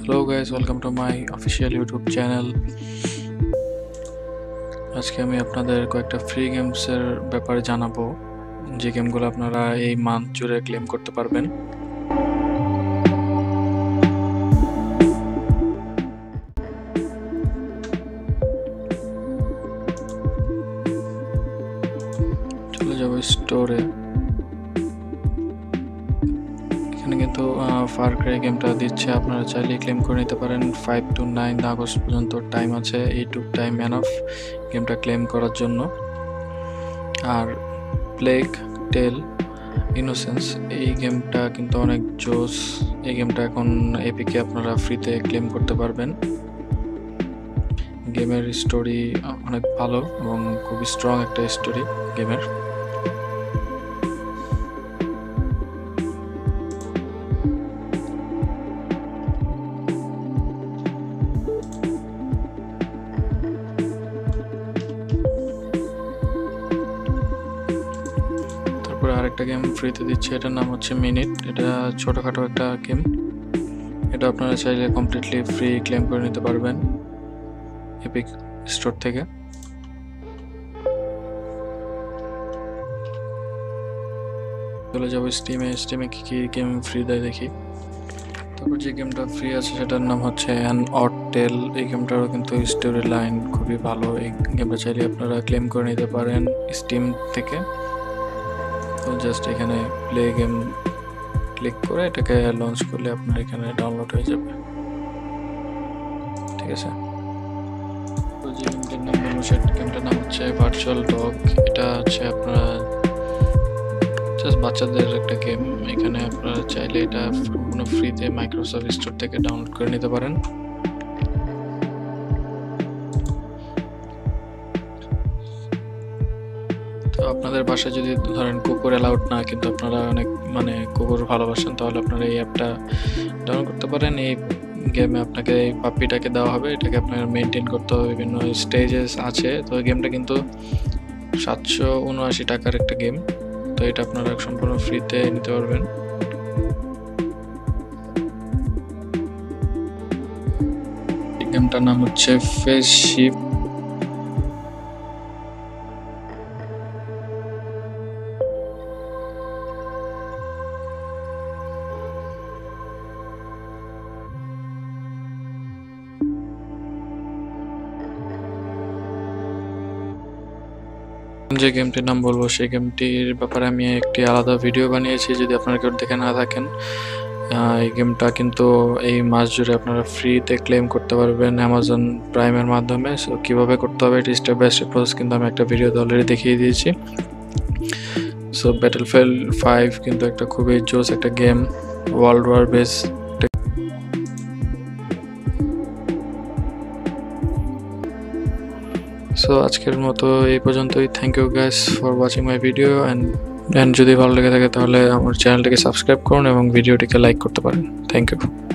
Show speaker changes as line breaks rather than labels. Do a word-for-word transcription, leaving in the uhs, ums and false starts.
Hello guys, welcome to my official YouTube channel. আজকে আমি আপনাদের কয়েকটা ফ্রি গেমসের ব্যাপারে জানাবো যে গেমগুলো আপনারা এই মান্থ জুড়ে ক্লেম করতে পারবেন। চলে যাব স্টোরে। এখানে কিন্তু ফার ক্রাই গেমটা দিচ্ছে, আপনারা চাইলে ক্লেম করে নিতে পারেন। ফাইভ টু নাইন আগস্ট পর্যন্ত টাইম আছে, এইটুক টাইম এনাফ গেমটা ক্লেম করার জন্য। আর প্লেগ টেল ইনোসেন্স এই গেমটা কিন্তু অনেক জোস। এই গেমটা এখন এপিকে আপনারা ফ্রিতে ক্লেম করতে পারবেন। গেমের স্টোরি অনেক ভালো এবং খুবই স্ট্রং একটা স্টোরি গেমের। আরেকটা গেম ফ্রিতে দিচ্ছে, এটার নাম হচ্ছে মিনিট। এটা ছোটখাটো একটা গেম, এটা আপনারা চাইলে কমপ্লিটলি ফ্রি ক্লেম করে নিতে পারবেন এপিক স্টোর থেকে। চলে যাবো স্টিমে। স্টিমে কি কি গেম ফ্রি দেয় দেখি। তারপর যে গেমটা ফ্রি আছে সেটার নাম হচ্ছে অ্যান অড টেল। এই গেমটারও কিন্তু স্টোরি লাইন খুবই ভালো। এই গেমটা চাইলে আপনারা ক্লেম করে নিতে পারেন স্টিম থেকে। তো জাস্ট এখানে প্লে গেম ক্লিক করে এটাকে লঞ্চ করলে আপনার এখানে ডাউনলোড হয়ে যাবে, ঠিক আছে। তো যে গেমটার নাম বলবো সেই গেমটার নাম হচ্ছে ভার্চুয়াল ডগ। এটা হচ্ছে আপনারা জাস্ট বাচ্চাদের একটা গেম। এখানে আপনারা চাইলে এটা সম্পূর্ণ ফ্রিতে মাইক্রোসফট স্টোর থেকে ডাউনলোড করে নিতে পারেন। আপনাদের বাসায় যদি ধরেন কুকুর অ্যালাউড না, কিন্তু আপনারা অনেক মানে কুকুর ভালোবাসেন, তাহলে আপনারা এই অ্যাপটা ডাউনলোড করতে পারেন। এই গেমে আপনাকে এই পাপ্পিটাকে দেওয়া হবে, এটাকে আপনার মেনটেন করতে হবে, বিভিন্ন স্টেজেস আছে। তো এই গেমটা কিন্তু সাতশো উনআশি টাকার একটা গেম। তো এটা আপনারা সম্পূর্ণ ফ্রিতে নিতে পারবেন। এই গেমটার নাম হচ্ছে ফেস শিপ। যে গেমটির নাম বলবো সেই গেমটির ব্যাপারে আমি একটি আলাদা ভিডিও বানিয়েছি, যদি আপনারা কেউ দেখে না থাকেন। এই গেমটা কিন্তু এই মাস জুড়ে আপনারা ফ্রিতে ক্লেম করতে পারবেন অ্যামাজন প্রাইমের মাধ্যমে। সো কীভাবে করতে হবে এটি স্টেপ বাই স্টেপ প্রসেস কিন্তু আমি একটা ভিডিওতে অলরেডি দেখিয়ে দিয়েছি। সো ব্যাটলফিল্ড ফাইভ কিন্তু একটা খুবই জোস একটা game, world war base. So আজকের মতো এই পর্যন্তই। Thank you guys for watching my video and and যদি ভালো লেগে থাকে তাহলে আমার চ্যানেলটাকে সাবস্ক্রাইব করুন এবং ভিডিওটিকে লাইক করতে পারেন। Thank you.